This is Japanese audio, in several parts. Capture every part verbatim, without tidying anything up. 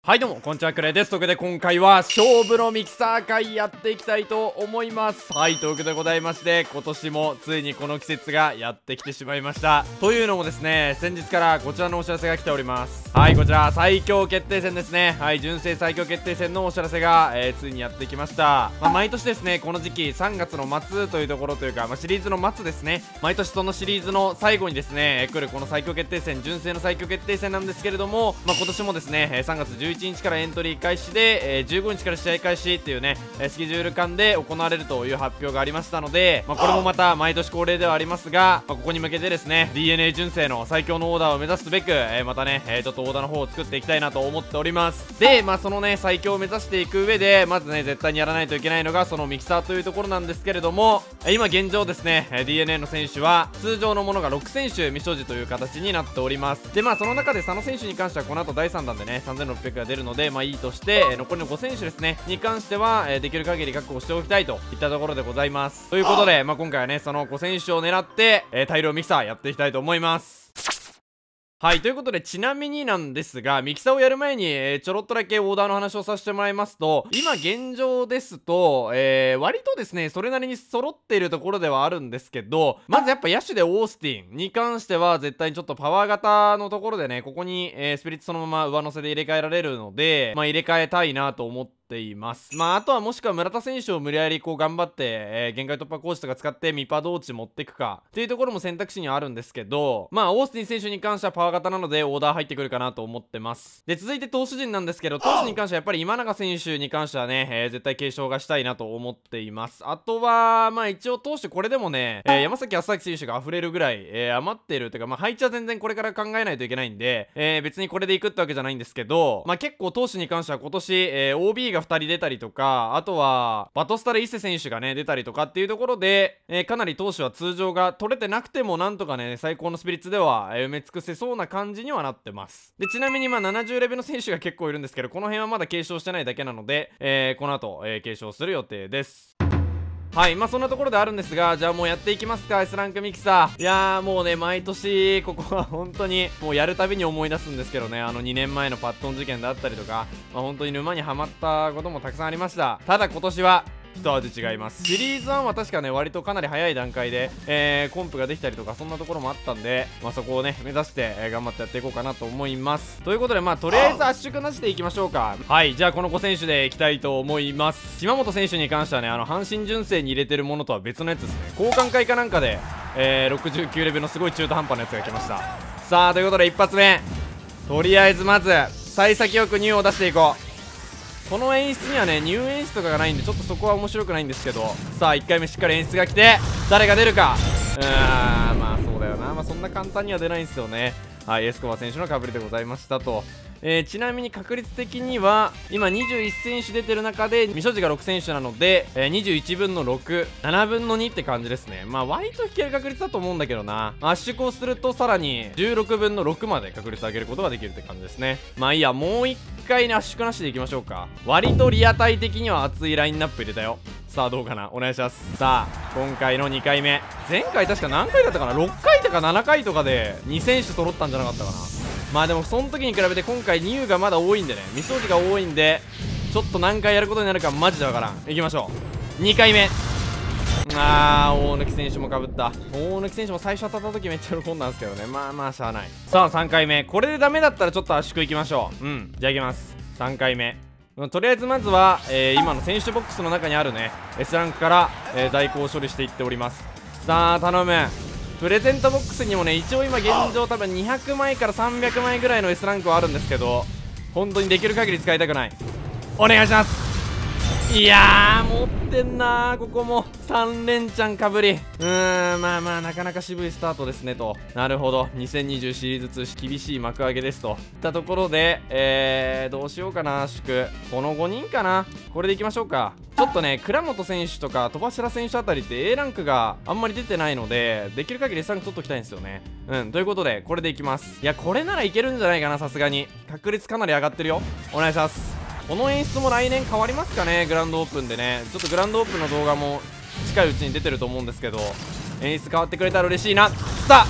はいどうもこんにちは、くれです。ということで今回は勝負のミキサー会やっていきたいと思います。はい、ということでございまして、今年もついにこの季節がやってきてしまいました。というのもですね、先日からこちらのお知らせが来ております。はい、こちら最強決定戦ですね。はい、純正最強決定戦のお知らせが、えー、ついにやってきました。まあ、毎年ですね、この時期さんがつの末というところというか、まあ、シリーズの末ですね、毎年そのシリーズの最後にですね、来るこの最強決定戦、純正の最強決定戦なんですけれども、まあ、今年もですね、さんがつじゅういちにちからエントリー開始で、えー、じゅうごにちから試合開始っていうね、スケジュール感で行われるという発表がありましたので、まあ、これもまた毎年恒例ではありますが、まあ、ここに向けてですね ディーエヌエー 純正の最強のオーダーを目指すべく、えー、またね、えー、ちょっとオーダーの方を作っていきたいなと思っております。で、まあ、そのね最強を目指していく上でまずね絶対にやらないといけないのがそのミキサーというところなんですけれども、今現状ですね ディーエヌエー の選手は通常のものがろくせんしゅ未所持という形になっております。で、まあその中で佐野選手に関してはこの後だいさんだんでねさんぜんろっぴゃくが出るのでまあいいとして、えー、残りのごせんしゅですねに関しては、えー、できる限り確保しておきたいといったところでございます。ということで、まあ、今回はねそのごせんしゅを狙って、えー、大量ミキサーやっていきたいと思います。はい、ということで、ちなみになんですが、ミキサーをやる前に、えー、ちょろっとだけオーダーの話をさせてもらいますと、今現状ですと、えー、割とですね、それなりに揃っているところではあるんですけど、まずやっぱ野手でオースティンに関しては、絶対にちょっとパワー型のところでね、ここに、えー、スピリッツそのまま上乗せで入れ替えられるので、まあ入れ替えたいなと思って、ています。まああとはもしくは村田選手を無理やりこう頑張って、えー、限界突破コーチとか使ってミパ同値持っていくかっていうところも選択肢にはあるんですけど、まあオースティン選手に関してはパワー型なのでオーダー入ってくるかなと思ってます。で、続いて投手陣なんですけど、投手に関してはやっぱり今永選手に関してはね、えー、絶対継承がしたいなと思っています。あとはまあ一応投手これでもね、えー、山崎康明選手が溢れるぐらい、えー、余ってるというか、まあ配置は全然これから考えないといけないんで、えー、別にこれでいくってわけじゃないんですけど、まあ結構投手に関しては今年、えー、オービー がふたり出たりとか、あとはバトスタレ伊勢選手がね出たりとかっていうところで、えー、かなり投手は通常が取れてなくてもなんとかね最高のスピリッツでは、えー、埋め尽くせそうな感じにはなってます。で、ちなみにまあななじゅうレベルの選手が結構いるんですけど、この辺はまだ継承してないだけなので、えー、この後、えー、継承する予定です。はい、まあそんなところであるんですが、じゃあもうやっていきますか。 S ランクミキサー。いやーもうね毎年ここは本当にもうやるたびに思い出すんですけどね、あのにねんまえのパットン事件だったりとか、まあ本当に沼にはまったこともたくさんありました。ただ今年は一味違います。シリーズワンは確かね割とかなり早い段階で、えー、コンプができたりとかそんなところもあったんで、まあ、そこをね目指して、えー、頑張ってやっていこうかなと思います。ということでまあとりあえず圧縮なしでいきましょうか。はい、じゃあこのご選手でいきたいと思います。島本選手に関してはねあの阪神純正に入れてるものとは別のやつですね。交換会かなんかで、えー、ろくじゅうきゅうレベルのすごい中途半端なやつが来ました。さあということで一発目とりあえずまず幸先よくニューを出していこう。この演出にはねニュー演出とかがないんでちょっとそこは面白くないんですけど、さあいっかいめしっかり演出が来て誰が出るか。うーんまあそうだよな、まあそんな簡単には出ないんですよね。はい、エスコバ選手のかぶりでございましたと。えー、ちなみに確率的には今にじゅういち選手出てる中で未所持がろく選手なので、えー、にじゅういちぶんのろく、ななぶんのにって感じですね。まあ割と引ける確率だと思うんだけどな。圧縮をするとさらにじゅうろくぶんのろくまで確率上げることができるって感じですね。まあいいや、もういっかいね圧縮なしでいきましょうか。割とリアタイ的には熱いラインナップ入れたよ。さあどうかな、お願いします。さあ今回のにかいめ、前回確か何回だったかな、ろっかいとかななかいとかでに選手揃ったんじゃなかったかな。まあでもその時に比べて今回ニューがまだ多いんでね、未掃除が多いんでちょっと何回やることになるかマジでわからん。いきましょう。にかいめ、あー大貫選手もかぶった。大貫選手も最初当たった時めっちゃ喜んだんですけどね、まあまあしゃあない。さあさんかいめ、これでダメだったらちょっと圧縮いきましょう。うん、じゃあいきます。さんかいめ、とりあえずまずは、えー、今の選手ボックスの中にあるね S ランクから、えー、在庫を処理していっております。さあ頼む。プレゼントボックスにもね一応今現状多分にひゃくまいからさんびゃくまいぐらいの S ランクはあるんですけど、本当にできる限り使いたくない。お願いします。いやー持ってんなー、ここもさん連チャンかぶり。うーんまあまあなかなか渋いスタートですねと。なるほど、にせんにじゅうシリーズツー厳しい幕開けですといったところで、えー、どうしようかな。祝このごにんかな、これでいきましょうか。ちょっとね倉本選手とか戸柱選手あたりって A ランクがあんまり出てないので、できる限り S ランク取っときたいんですよね。うんということでこれでいきます。いやこれならいけるんじゃないかな、さすがに確率かなり上がってるよ。お願いします。この演出も来年変わりますかね、グランドオープンでね。ちょっとグランドオープンの動画も近いうちに出てると思うんですけど、演出変わってくれたら嬉しいな。さあ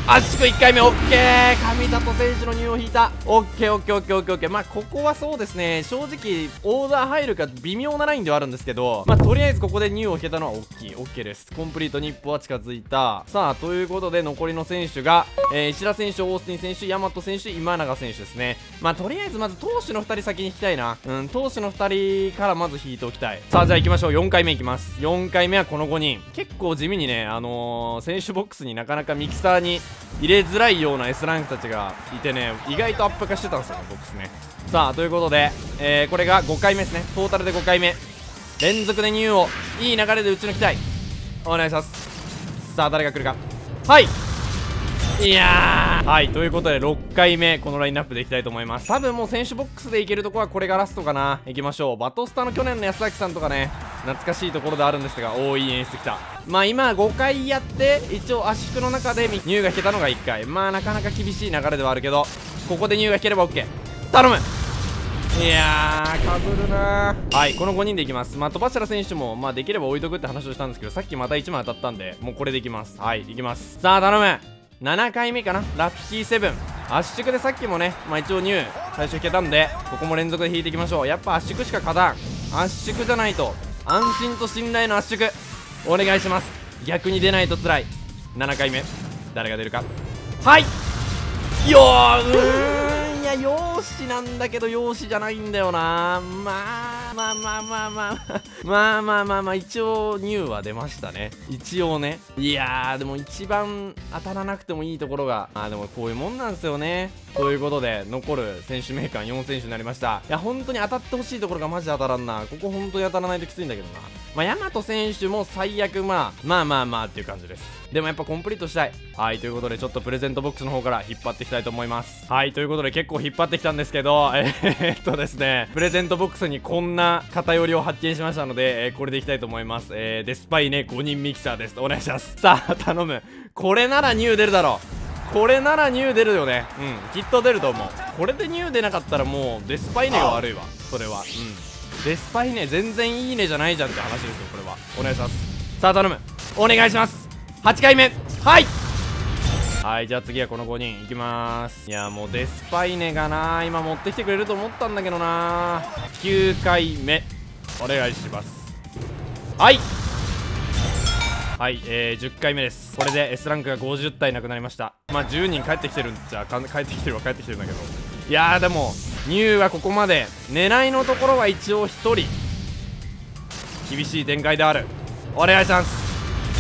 圧縮いっかいめオッケー。上里選手の入を引いた。オッケーオッケーオッケーオッケーオッケー。まあここはそうですね、正直オーダー入るか微妙なラインではあるんですけど、まあとりあえずここで入を引けたのは大きい。オッケーです。コンプリートに一歩は近づいた。さあということで残りの選手が、えー、石田選手、オースティン選手、大和選手、今永選手ですね。まあとりあえずまず投手のふたり先に引きたいな。うん投手のふたりからまず引いておきたい。さあじゃあ行きましょう。よんかいめいきます。よんかいめはこのごにん。結構地味にね、あのー、選手ボックスになかなかミキサーに入れづらいような S ランクたちがいてね、意外とアップ化してたんですよね、ボックスね。さあということで、えー、これがごかいめですね。トータルでごかいめ連続でニューをいい流れで打ち抜きたい。お願いします。さあ誰が来るか。はい、いやー、はいということでろっかいめこのラインナップでいきたいと思います。多分もう選手ボックスでいけるとこはこれがラストかな。いきましょう。バトスタの去年の安崎さんとかね、懐かしいところであるんですが、おーいい演出きた。まあ今ごかいやって一応圧縮の中でニューが引けたのがいっかい。まあなかなか厳しい流れではあるけど、ここでニューが引ければ OK。 頼む。いやーかぶるなー。はいこのごにんでいきます。まあ戸柱選手もまあできれば置いとくって話をしたんですけど、さっきまたいちまい当たったんでもうこれでいきます。はいいきます。さあ頼む。ななかいめかな、ラッキーセブン。圧縮でさっきもね、まあ一応ニュー最初引けたんで、ここも連続で引いていきましょう。やっぱ圧縮しか勝たん。圧縮じゃないと安心と信頼の圧縮お願いします。逆に出ないと辛い。ななかいめ誰が出るか。はいよーうーんいや容姿なんだけど容姿じゃないんだよな。まあまあまあまあまあまあまあまあまあ一応ニューは出ましたね、一応ね。いやーでも一番当たらなくてもいいところが、あーでもこういうもんなんですよね。ということで残る選手名鑑よん選手になりました。いや本当に当たってほしいところがマジで当たらんな。ここ本当に当たらないときついんだけどな。まあ大和選手も最悪まあまあまあまあっていう感じです。でもやっぱコンプリートしたい。はいということでちょっとプレゼントボックスの方から引っ張っていきたいと思います。はいということで結構引っ張ってきたんですけど、えー、っとですねプレゼントボックスにこんな偏りを発見しましたので、えー、これでいきたいと思います。えー、デスパイネごにんミキサーです。お願いします。さあ頼む。これならニュー出るだろう。これならニュー出るよね。うんきっと出ると思う。これでニュー出なかったらもうデスパイネが悪いわ。それはうんデスパイネ全然いいねじゃないじゃんって話ですよこれは。お願いします。さあ頼むお願いします。はちかいめはいはいじゃあ次はこのごにんいきまーす。いやもうデスパイネがな今持ってきてくれると思ったんだけどな。きゅうかいめお願いします。はいはい、えー、じゅっかいめです。これで S ランクがごじゅったいなくなりました。まあじゅうにん帰ってきてるんじゃか帰ってきてるは帰ってきてるんだけど、いやーでもニューはここまで狙いのところは一応ひとり厳しい展開である。お願いします。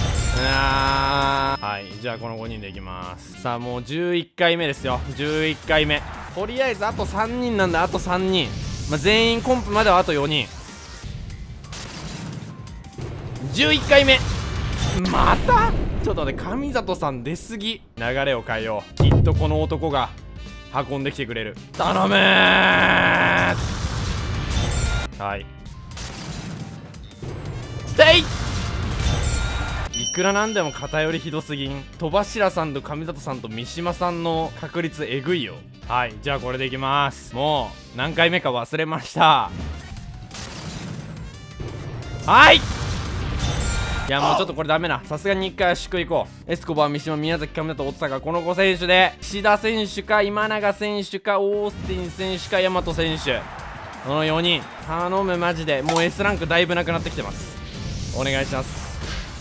あーはいじゃあこのごにんでいきます。さあもうじゅういっかいめですよ。じゅういっかいめとりあえずあとさんにんなんで、あとさんにん、まあ、全員コンプまではあとよにん。じゅういっかいめまたちょっと待って、上里さん出すぎ。流れを変えよう。きっとこの男が運んできてくれる。頼むー。はいでいいくらなんでも偏りひどすぎん。戸柱さんと上里さんと三島さんの確率えぐいよ。はいじゃあこれでいきます。もう何回目か忘れました。はいいやもうちょっとこれダメな。さすがにいっかい圧縮いこう。エスコバー、三島、宮崎、上里、大阪、このご選手で岸田選手か今永選手かオースティン選手か大和選手、このよにん頼むマジで。もう S ランクだいぶなくなってきてます。お願いします。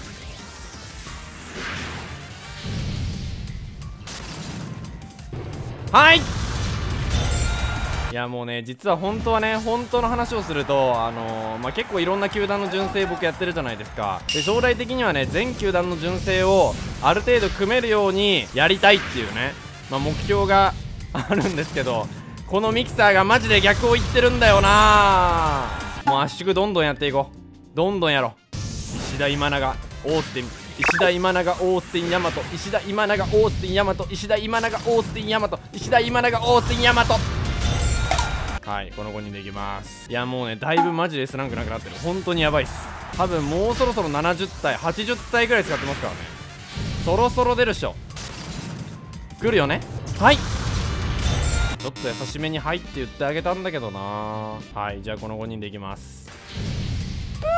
はいいやもうね実は本当はね本当の話をするとあのー、まあ結構いろんな球団の純正僕やってるじゃないですか。で将来的にはね全球団の純正をある程度組めるようにやりたいっていうね、まあ、目標があるんですけど、このミキサーがマジで逆を言ってるんだよな。もう圧縮どんどんやっていこう。どんどんやろう。石田今永オースティン、石田今永オースティン大和、石田今永オースティン大和、石田今永オースティン大和、石田今永オースティン大和。はいこのごにんでいきます。いやもうねだいぶマジで S ランクなくなってる。本当にやばいっす。多分もうそろそろななじゅったいはちじゅったいぐらい使ってますからね。そろそろ出るっしょ。来るよね。はいちょっと優しめに「はい」って言ってあげたんだけどな。はいじゃあこのごにんでいきます。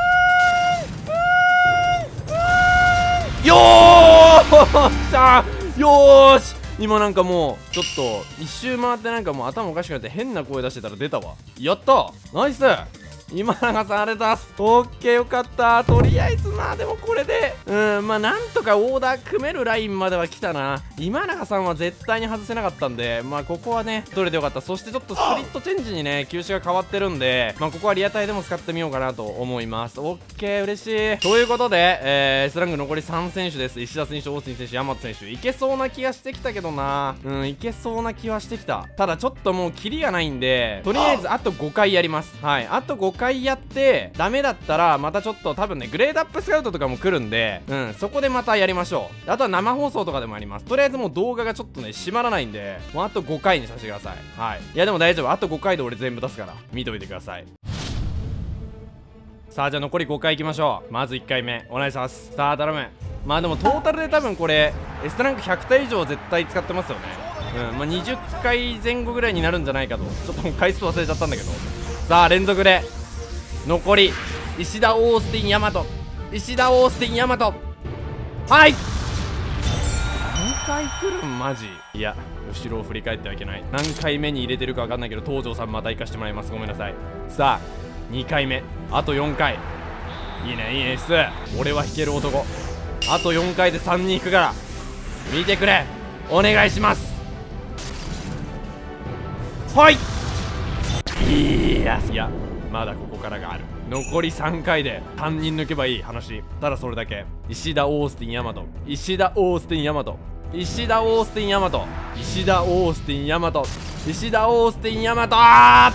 よーっしゃよーし、今なんかもうちょっと一周回ってなんかもう頭おかしくなって変な声出してたら出たわ。やった、ナイス。今永さんありがとうございます。オッケー、よかった。とりあえずまあでもこれでうんまあなんとかオーダー組めるラインまでは来たな。今永さんは絶対に外せなかったんで、まあここはね取れてよかった。そしてちょっとスプリットチェンジにね球種が変わってるんで、まあここはリアタイでも使ってみようかなと思います。オッケー、嬉しい。ということで、えー、スラング残りさん選手です。石田選手、オースティン選手、大和選手、いけそうな気がしてきたけどな。うんいけそうな気はしてきた。ただちょっともうキリがないんで、とりあえずあとごかいやります。はい、あとごかいやってダメだったらまたちょっと多分ねグレードアップスカウトとかも来るんで、うんそこでまたやりましょう。あとは生放送とかでもあります。とりあえずもう動画がちょっとね閉まらないんで、もうあとごかいにさせてください。はい、いやでも大丈夫、あとごかいで俺全部出すから見といてください。さあじゃあ残りごかいいきましょう。まずいっかいめお願いします。さあ頼む。まあでもトータルで多分これ S ランクひゃく体以上絶対使ってますよね。うんまあにじゅっかいぜん後ぐらいになるんじゃないかと。ちょっともう回数忘れちゃったんだけど、さあ連続で残り石田、オースティン、ヤマト、石田、オースティン、ヤマト。はい、何回来るんマジ。いや後ろを振り返ってはいけない。何回目に入れてるか分かんないけど東條さんまた行かしてもらいます。ごめんなさい。さあにかいめ、あとよんかい。いいねいい演出。俺は弾ける男。あとよんかいでさんにん引くから見てくれ、お願いします。はい、いやいやまだここからがある。残りさんかいでさんにん抜けばいい話。ただそれだけ。石田、オースティン、ヤマト、石田、オースティン、ヤマト、石田、オースティン、ヤマト、石田、オースティン、ヤマト、石田、オースティン、ヤマト。はい、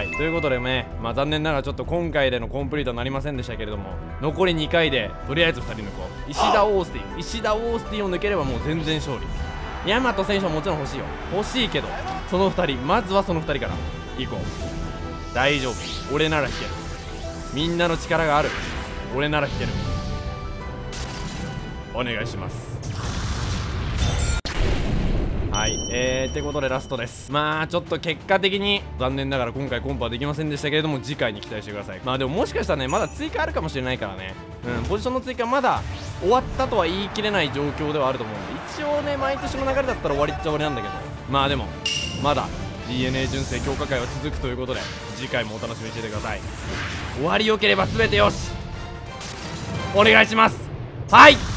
ということでね、まあ残念ながらちょっと今回でのコンプリートはなりませんでしたけれども、残りにかいでとりあえずふたり抜こう。石田、オースティン、石田、オースティンを抜ければもう全然勝利。ヤマト選手はもちろん欲しいよ、欲しいけどそのふたり、まずはそのふたりから行こう。大丈夫、俺なら弾ける。みんなの力がある。俺なら弾ける。お願いします。はい、えー、ってことでラストです。まあちょっと結果的に残念ながら今回コンパはできませんでしたけれども、次回に期待してください。まあでももしかしたらねまだ追加あるかもしれないからね。うんポジションの追加まだ終わったとは言い切れない状況ではあると思うんで、一応ね毎年の流れだったら終わりっちゃ終わりなんだけど、まあでもまだ ディーエヌエー 純正強化会は続くということで、次回もお楽しみにしててください。終わりよければ全てよし、お願いします。はい。